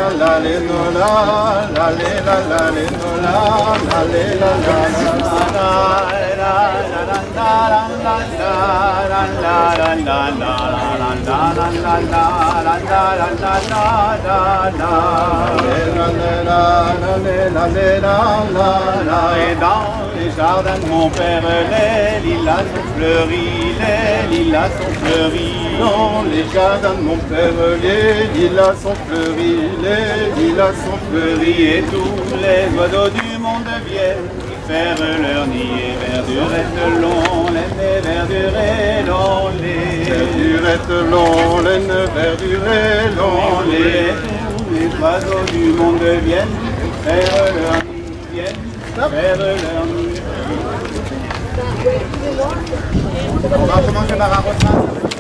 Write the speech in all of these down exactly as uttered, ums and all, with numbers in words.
la le no la, la le la la le no la, la le la la la la Et dans les jardins de mon père, les lilas sont fleuris, les lilas sont fleuris. Dans les jardins de mon père, les lilas sont fleuris, les lilas sont fleuris. Et tous les oiseaux du monde viennent faire leur nid et verdurette long, laine et verdurette long, les verdurette long, laine, verdurette long, les tous les oiseaux du monde viennent faire leur nid, viennent faire leur nid. On va commencer par un refrain.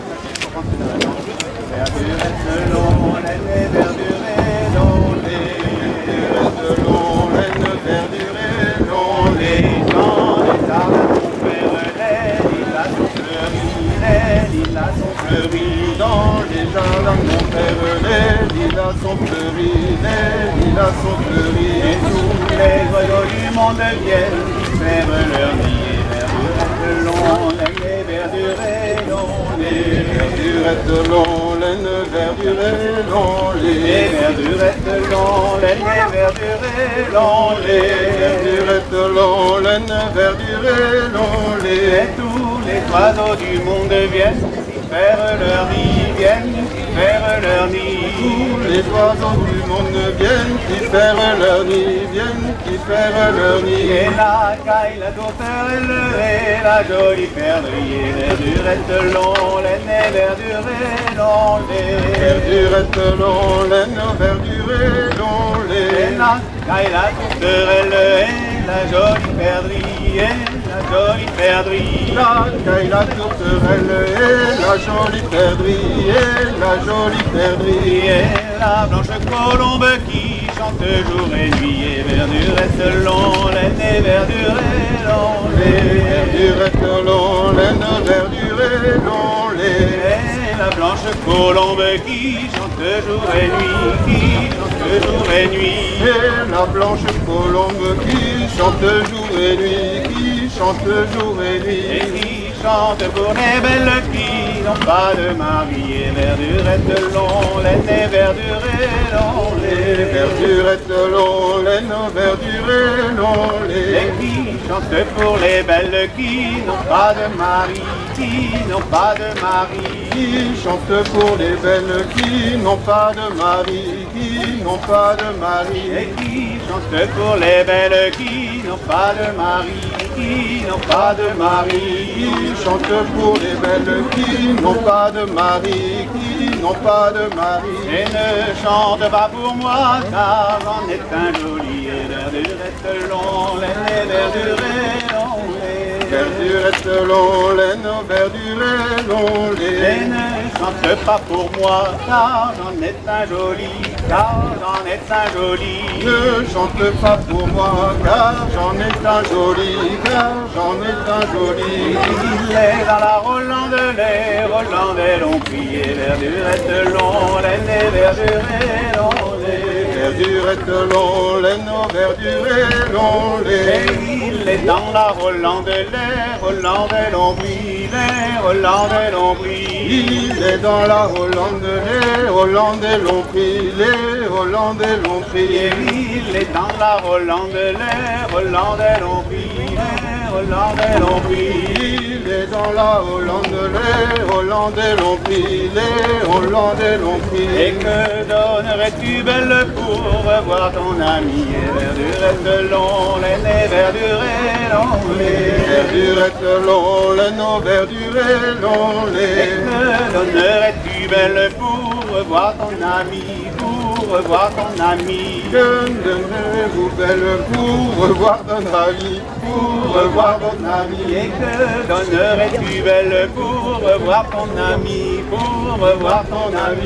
Verdurette long, laine et verdurette long, les verdurette long, laine, verdurette long, les dans les jardins de mon père, les lilas sont fleuris, les lilas sont fleuris. dans les jardins de mon père, les lilas sont fleuris, les lilas sont fleuris. Et tous les oiseaux du monde viennent faire leur nid et verdurette long, laine et verdurette long, les verdurette long, laine, verdurette long, les les verdurette long, laine et verdurette long, les verdurette long, laine, verdurette long, les et tous les oiseaux du monde viennent faire leur nid, viennent faire leur nid. tous les oiseaux du monde viennent qui faire leur nid, viennent qui faire leur nid. Et la caille, la tourterelle et la jolie perdrix, verdurette long, laine et verdurette long, les Verdurette long, laine, verdurette long, et les la caille, la tourterelle et la jolie perdrix, et la jolie perdrix. la caille, la tourterelle et la jolie perdrix, et la jolie perdrix. Et la blanche colombe qui chante jour et nuit, et verdurette long, laine et verdurette long, les Verdurette long, laine, verdurette long, les et la blanche colombe qui chante jour et nuit, qui chante jour et nuit. et la blanche colombe qui chante jour et nuit, qui chante jour et Et nuit. qui chante pour les belles qui n'ont pas de mari, et verdurette long, laine et verdurette long, les Verdurette long, laine, verdurette long, et les qui chante pour les belles qui n'ont pas de mari, qui n'ont pas de mari. qui chante pour les belles qui n'ont pas de mari, qui n'ont pas de Et mari. qui chante pour les belles qui n'ont pas de mari, qui n'ont pas de mari. Qui chante pour les belles qui n'ont pas de mari, qui n'ont pas de mari. Et ne chante pas pour moi, car j'en ai un joli, et verdurette long, laine et verdurette long, les Verdurette long, laine, verdurette long, Et les ne chante pas pour moi, car j'en ai un joli, car j'en ai un joli. ne chante pas pour moi, car j'en ai un joli, car j'en ai un joli. Il est dans la Hollande, les Hollandais l'ont crié, verdurette long, laine et verdurette long, les Verdurette long, laine, verdurette long, Et les il est dans la Hollande, les Hollandais l'ont pris, les Hollandais l'ont pris. Il est dans la Hollande, les Hollandais l'ont pris, les Hollandais l'ont Et pris. il est dans la Hollande, les Hollandais l'ont pris, les Hollandais l'ont pris. Il est dans la Hollande, les Hollandais l'ont pris, les Hollandais l'ont pris. Et que donnerais-tu belle pour revoir ton ami, et verdurette long, laine et verdurette long, les Verdurette long, laine, verdurette long, Et les que donnerais-tu belle pour revoir ton ami, pour revoir ton ami. Que donnerez-vous belle pour revoir ton ami, pour revoir ton ami. Et que donnerais-tu belle pour revoir ton ami, pour revoir ton ami.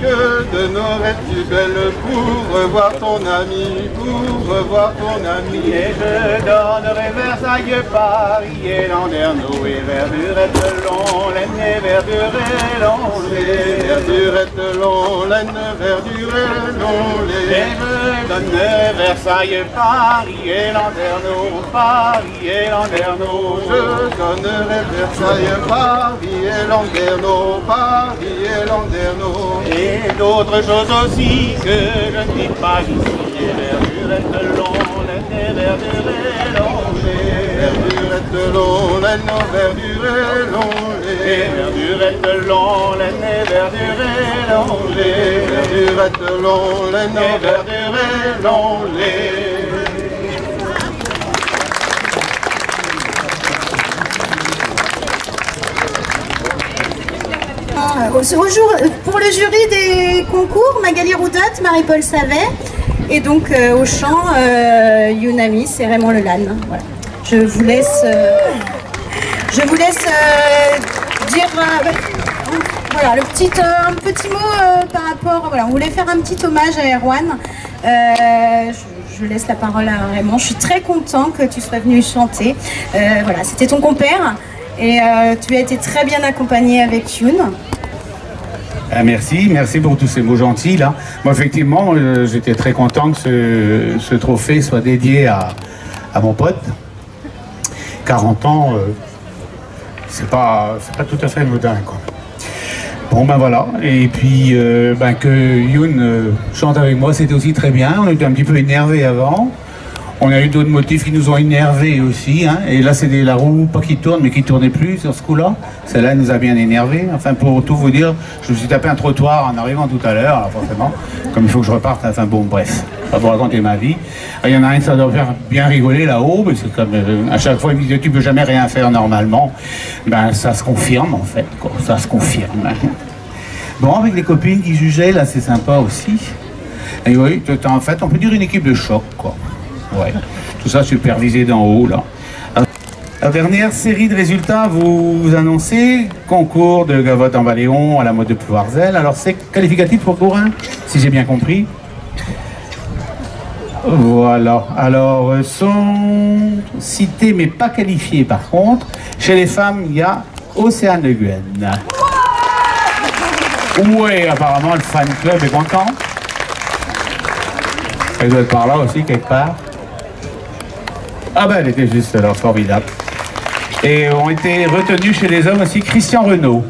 que donnerais-tu belle pour revoir ton ami, pour revoir ton ami? Et je donnerai Versailles, Paris et Landerneau, et Verdurette long, laine et Verdurette long, Les verdurettes long, laine, verdurette long, et les... je donnerai Versailles, Paris et Landerneau, Paris et Landerneau. Je donnerai Versailles, Paris et Landerneau, Paris et Landerneau. Et d'autres choses aussi que je ne dis pas ici. Et Verdurette long, laine et Verdurette long, Verdurette long, laine, verdurette long, et les... Verdurette long, laine et Verdurette long, Verdurette long, laine, et Verdurette long, les... Au jour, pour le jury des concours, Magali Roudot, Marie-Paul Savet, et donc euh, au chant, euh, Younami, c'est Raymond Lelanne. Voilà. Je vous laisse, euh, je vous laisse euh, dire, euh, voilà, le petit, euh, un petit mot euh, par rapport. Voilà, on voulait faire un petit hommage à Erwan. Euh, je, je laisse la parole à Raymond. Je suis très content que tu sois venu chanter. Euh, voilà, c'était ton compère et euh, tu as été très bien accompagné avec Youn. Ah, merci, merci pour tous ces mots gentils là. Moi effectivement, euh, j'étais très content que ce, ce trophée soit dédié à, à mon pote. quarante ans, euh, c'est pas, c'est pas tout à fait anodin quoi. Bon ben voilà, et puis euh, ben, que Youn euh, chante avec moi, c'était aussi très bien. On était un petit peu énervés avant. On a eu d'autres motifs qui nous ont énervés aussi, hein. Et là c'est la roue, pas qui tourne, mais qui tournait plus sur ce coup-là. Celle-là nous a bien énervés. Enfin pour tout vous dire, je me suis tapé un trottoir en arrivant tout à l'heure, forcément, comme il faut que je reparte, enfin bon bref, pas vous raconter ma vie. Il y en a un qui ça doit faire bien rigoler là-haut, mais c'est comme euh, à chaque fois il me disait tu peux jamais rien faire normalement. Ben ça se confirme en fait, quoi. Ça se confirme. Bon, avec les copines qui jugeaient, là c'est sympa aussi. Et oui, en fait on peut dire une équipe de choc quoi. Ouais, tout ça supervisé d'en haut, là. La dernière série de résultats, vous, vous annoncez concours de gavotte en Valéon à la mode de Plouarzel. Alors, c'est qualificatif pour Corin, si j'ai bien compris. Voilà. Alors, sont cités, mais pas qualifiés, par contre. Chez les femmes, il y a Océane Le Guen. Ouais, apparemment, le fan club est content. Elle doit être par là aussi, quelque part. Ah ben elle était juste alors formidable. Et ont été retenus chez les hommes aussi Christian Renaud.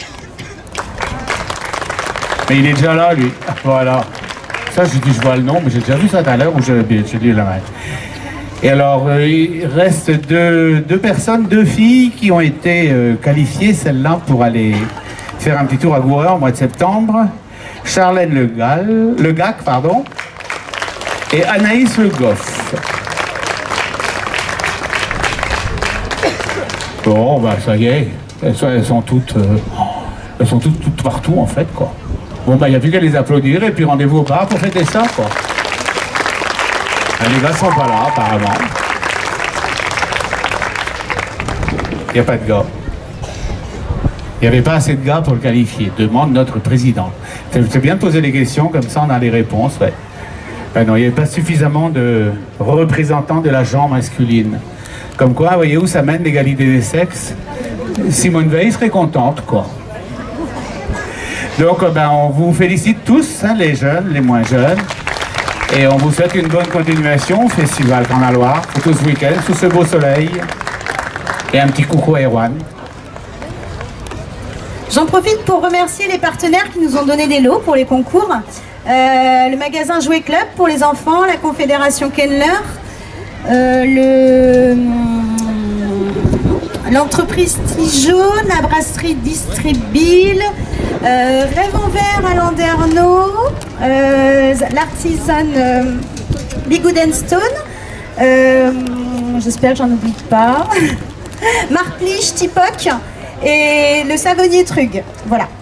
Mais il est déjà là lui. Voilà. Ça je dis je vois le nom, mais j'ai déjà vu ça tout à l'heure où je dis la main. Et alors euh, il reste deux, deux personnes, deux filles qui ont été euh, qualifiées, celles-là, pour aller faire un petit tour à Gourin au mois de septembre. Charlène Le Gall, Le Gac, pardon, et Anaïs Le Goff. Bon, bah ça y est, elles sont, elles sont toutes, euh, elles sont toutes, toutes partout en fait quoi. Bon bah il n'y a plus qu'à les applaudir et puis rendez-vous au bar pour fêter ça quoi. Les gars sont pas là apparemment. Il n'y a pas de gars. Il n'y avait pas assez de gars pour le qualifier, demande notre président. C'est bien de poser les questions, comme ça on a les réponses, ouais. Ben non, il n'y avait pas suffisamment de représentants de la genre masculine. Comme quoi, voyez où ça mène l'égalité des sexes? Simone Veil serait contente, quoi. Donc, ben, on vous félicite tous, hein, les jeunes, les moins jeunes. Et on vous souhaite une bonne continuation au Festival Grand Loire, pour tout ce week-end, sous ce beau soleil. Et un petit coucou à Erwan. J'en profite pour remercier les partenaires qui nous ont donné des lots pour les concours. Euh, le magasin Jouet Club pour les enfants, la Confédération Kenler, euh, le... l'entreprise Tijaune, la brasserie Distribil, euh, Rêve en Vert à Landerneau, euh, l'artisane euh, Bigouden Stone, euh, j'espère que j'en oublie pas, Marc Lich, Tipoc et le savonnier Trug. Voilà.